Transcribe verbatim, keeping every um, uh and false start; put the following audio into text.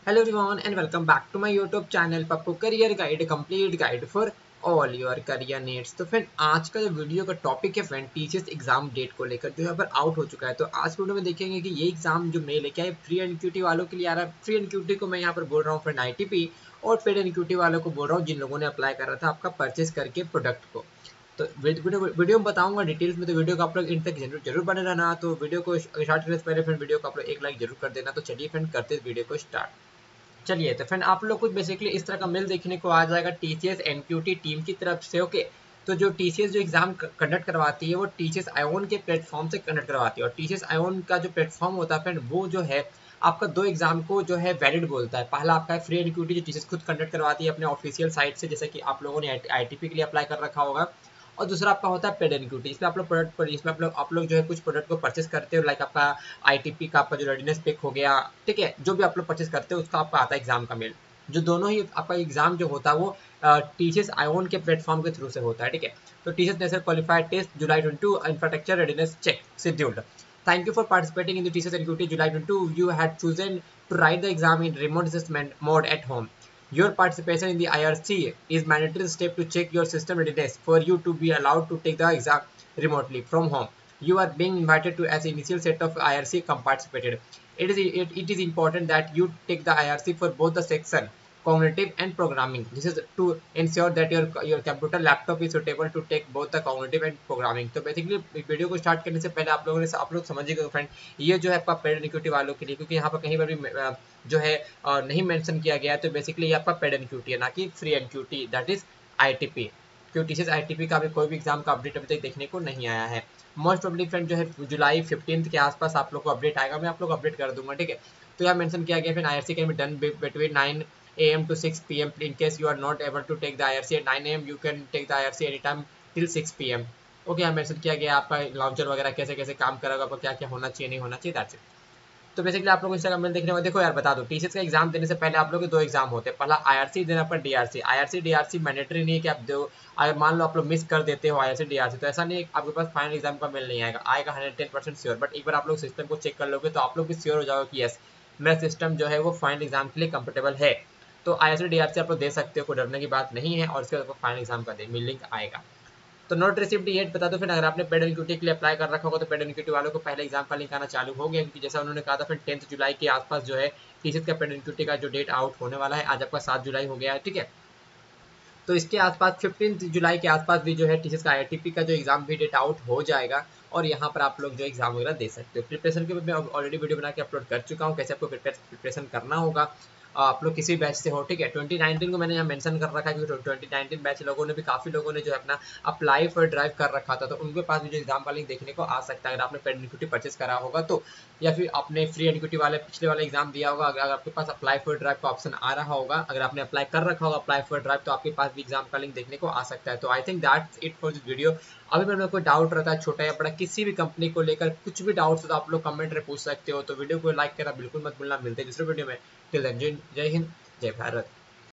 Hello everyone and welcome back to my YouTube channel Pappu career guide complete guide for all your career needs. तो friend आज का जो video का topic है friend TCS exam date को लेकर जो यहाँ पर आउट हो चुका है। तो आज वीडियो में देखेंगे कि ये एग्जाम जो मैं लेके आए फ्री एंड क्यूटी वालों के लिए आ रहा है। फ्री एंड क्यूटी को मैं यहाँ पर बोल रहा हूँ फ्रेंड आईटीपी, और पेड एंड क्यूटी वालों को बोल रहा हूँ जिन लोगों ने अप्लाई कर रहा था आपका परचेस करके प्रोडक्ट को। तो वीडियो वीडियो में बताऊंगा डिटेल्स में, तो वीडियो को आप लोग इन तक जरूर जरूर बने रहना। तो वीडियो को स्टार्ट करने से पहले फ्रेंड वीडियो को आप लोग एक लाइक जरूर कर देना। तो चलिए फ्रेंड करते वीडियो को स्टार्ट। चलिए तो फ्रेंड आप लोग को बेसिकली इस तरह का मेल देखने को आ जाएगा टीसीएस एनक्यूटी टीम की तरफ से। ओके, तो जो टीसीएस जो एग्जाम कंडक्ट करवाती है वो टीसीएस आयोन के प्लेटफॉर्म से कंडक्ट करवाती है। और टीसीएस आयोन का जो प्लेटफॉर्म होता है फ्रेंड वो जो है आपका दो एग्जाम को जो है वैलिड बोलता है। पहला आपका है फ्री एनक्यूटी जो टीसीएस खुद कंडक्ट करवाती है अपने ऑफिशियल साइट से, जैसे कि आप लोगों ने आईटीपी के लिए अप्लाई कर रखा होगा। और दूसरा आपका होता है पेड एनक्यूटी, इसमें आप लोग प्रोडक्ट पर इसमें आप लोग आप लोग जो है कुछ प्रोडक्ट को परचेस करते हो, लाइक आपका आईटीपी का आपका जो रेडीनेस पिक हो गया, ठीक है, जो भी आप लोग परचेस करते हो उसका आपका आता है एग्जाम का मेल। जो दोनों ही आपका एग्जाम जो होता है वो टीसीएस आयोन के प्लेटफॉर्म के थ्रू से होता है, ठीक है। तो TCS national qualified test July twenty two infrastructure readiness check scheduled. Thank you for participating in the T C S N Q T July twenty-two. You had chosen to write the exam in remote assessment mode at home. Your participation in the I R C is mandatory step to check your system readiness for you to be allowed to take the exam remotely from home. You are being invited to as initial set of I R C participated. It is it, it is important that you take the I R C for both the section cognitive and programming. This is to ensure that your your computer laptop is suitable to take both the cognitive and programming. तो basically video को start करने से पहले आप लोगों ने आप लोग समझिएगा फ्रेंड, ये जो है आपका पेड एनक्यूटी वालों के लिए, क्योंकि यहाँ पर कहीं पर भी जो है नहीं मेंशन किया गया है। तो बेसिकली ये आपका पेड एनक्यूटी है, ना कि free NQT, that is ITP. क्योंकि टीसीएस आईटीपी का भी कोई भी एग्जाम का अपडेट अभी तक देखने को नहीं आया है। मोस्ट प्रोबेबली फ्रेंड जो है जुलाई फिफ्टींथ के आसपास आप लोग को अपडेट आएगा, मैं आप लोग अपडेट कर दूंगा, ठीक है। तो यहाँ मेंशन किया गया फिर IRC can be done between nine A M to six P M. In case you are not able to take the I R C at nine A M, you can take the I R C anytime till six P M. Okay, यहाँ mention किया गया आपका launcher वगैरह कैसे कैसे काम करेगा, आपको क्या क्या होना चाहिए नहीं होना चाहिए, दैट्स इट। तो बेसिकली आप लोग इंस्टाग्राम में देखने में देखो यार बता दो, टीसीएस का एग्जाम देने से पहले आप लोग के दो एग्जाम होते हैं। पहला आईआरसी देना पर डीआरसी। आईआरसी डीआरसी मैंडेटरी नहीं है कि आप दो, अगर मान लो आप लोग मिस कर देते हो आईआरसी डीआरसी तो ऐसा नहीं है आपके पास फाइनल एग्जाम का मेल नहीं आएगा, आएगा hundred ten percent sure. But एक बार आप लोग सिस्टम को चेक कर लोगे तो आप लोग भी श्योर हो जाओगे कि यस मेरा सिस्टम जो है वो फाइनल एग्जाम के लिए कंफर्टेबल है। तो आईआरसी डीआरसी आप लोग दे सकते हो, कोई डरने की बात नहीं है। और इसके बाद फाइनल एग्जाम का दे लिंक आएगा। तो नोट रिसिप्ट ये बता दो फिर, अगर आपने पेड एनक्यूटी के लिए अप्लाई कर रखा होगा तो पेड एनक्यूटी वालों को पहले एग्जाम का लिंक आना चालू हो गया, क्योंकि जैसा उन्होंने कहा था फिर टेंथ जुलाई के आसपास जो है टीसीएस का पेड एनक्यूटी का जो डेट आउट होने वाला है। आज आपका सात जुलाई हो गया है, ठीक है। तो इसके आसपास फिफ्टीन जुलाई के आसपास भी जो है टीसीएस का आईआईटीपी का जो एग्जाम भी डेट आउट हो जाएगा, और यहाँ पर आप लोग जो एग्जाम वगैरह दे सकते हो। प्रिपरेशन के मैं ऑलरेडी वीडियो बना के अपलोड कर चुका हूँ, कैसे आपको प्रिपरेशन करना होगा। आप लोग किसी बैच से हो, ठीक है। ट्वेंटी नाइनटीन को मैंने यहाँ मेंशन कर रखा है, क्योंकि ट्वेंटी नाइनटीन बैच लोगों ने भी काफ़ी लोगों ने जो है अपना अप्लाई फॉर ड्राइव कर रखा था, तो उनके पास भी जो एग्जाम का लिंक देखने को आ सकता है अगर आपने पेड एनक्यूटी परचेस करा होगा तो, या फिर आपने फ्री एनक्यूटी वाले पिछले वाले एग्जाम दिया होगा। अगर आपके पास अप्लाई फॉर ड्राइव का ऑप्शन आ रहा होगा, अगर आपने अप्लाई कर रखा होगा अप्लाई फॉर ड्राइव, तो आपके पास भी एग्जाम का लिंक देखने को आ सकता है। तो I think that's it for this video. अभी मेरे में कोई डाउट रहता है छोटा या बड़ा किसी भी कंपनी को लेकर, कुछ भी डाउट्स हो तो आप लोग कमेंट में पूछ सकते हो। तो वीडियो को लाइक करना बिल्कुल मत भूलना। मिलते हैं दूसरे वीडियो में। टिल देन जय हिंद, जय भारत।